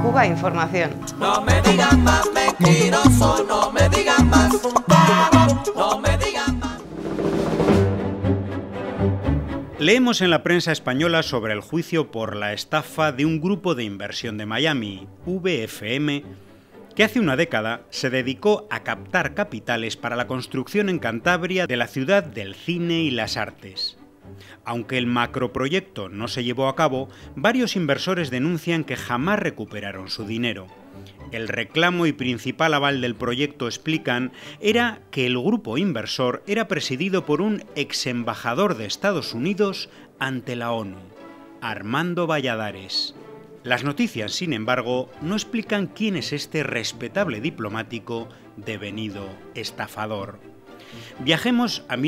Cuba Información. No me digan más mentiroso, no me digan más, no me digan más. Leemos en la prensa española sobre el juicio por la estafa de un grupo de inversión de Miami, VFM, que hace una década se dedicó a captar capitales para la construcción en Cantabria de la ciudad del cine y las artes. Aunque el macroproyecto no se llevó a cabo, varios inversores denuncian que jamás recuperaron su dinero. El reclamo y principal aval del proyecto, explican, era que el grupo inversor era presidido por un exembajador de Estados Unidos ante la ONU, Armando Valladares. Las noticias, sin embargo, no explican quién es este respetable diplomático devenido estafador. Viajemos a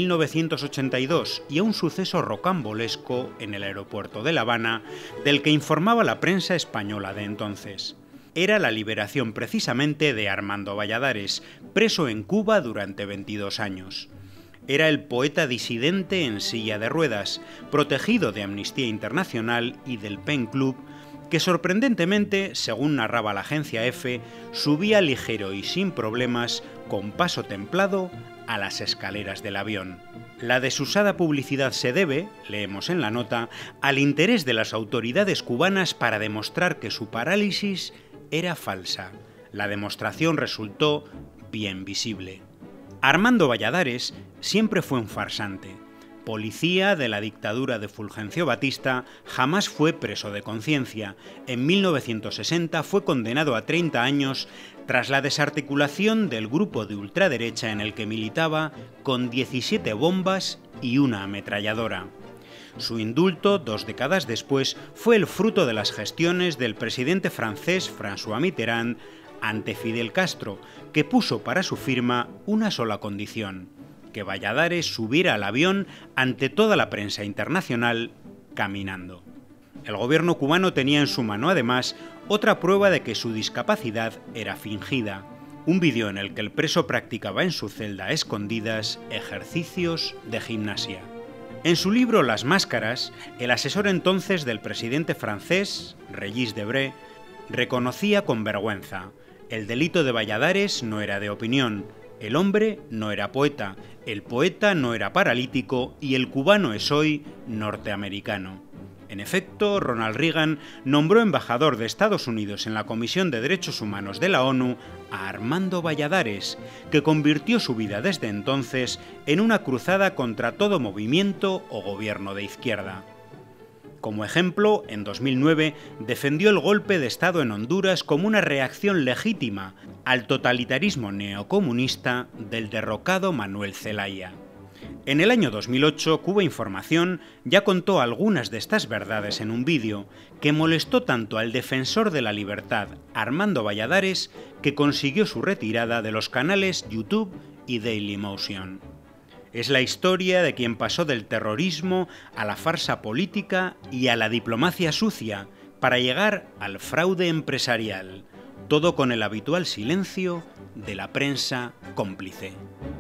1982 y a un suceso rocambolesco en el aeropuerto de La Habana del que informaba la prensa española de entonces. Era la liberación precisamente de Armando Valladares, preso en Cuba durante 22 años. Era el poeta disidente en silla de ruedas, protegido de Amnistía Internacional y del Pen Club, que sorprendentemente, según narraba la agencia EFE, subía ligero y sin problemas, con paso templado, a las escaleras del avión. La desusada publicidad se debe, leemos en la nota, al interés de las autoridades cubanas para demostrar que su parálisis era falsa. La demostración resultó bien visible. Armando Valladares siempre fue un farsante. Policía de la dictadura de Fulgencio Batista, jamás fue preso de conciencia. En 1960 fue condenado a 30 años tras la desarticulación del grupo de ultraderecha en el que militaba, con 17 bombas y una ametralladora. Su indulto, 2 décadas después, fue el fruto de las gestiones del presidente francés François Mitterrand ante Fidel Castro, que puso para su firma una sola condición: que Valladares subiera al avión ante toda la prensa internacional caminando. El gobierno cubano tenía en su mano, además, otra prueba de que su discapacidad era fingida: un vídeo en el que el preso practicaba en su celda a escondidas ejercicios de gimnasia. En su libro Las máscaras, el asesor entonces del presidente francés, Régis Debray, reconocía con vergüenza: el delito de Valladares no era de opinión, el hombre no era poeta, el poeta no era paralítico y el cubano es hoy norteamericano. En efecto, Ronald Reagan nombró embajador de Estados Unidos en la Comisión de Derechos Humanos de la ONU a Armando Valladares, que convirtió su vida desde entonces en una cruzada contra todo movimiento o gobierno de izquierda. Como ejemplo, en 2009 defendió el golpe de Estado en Honduras como una reacción legítima al totalitarismo neocomunista del derrocado Manuel Zelaya. En el año 2008, Cuba Información ya contó algunas de estas verdades en un vídeo que molestó tanto al defensor de la libertad, Armando Valladares, que consiguió su retirada de los canales YouTube y Dailymotion. Es la historia de quien pasó del terrorismo a la farsa política y a la diplomacia sucia para llegar al fraude empresarial, todo con el habitual silencio de la prensa cómplice.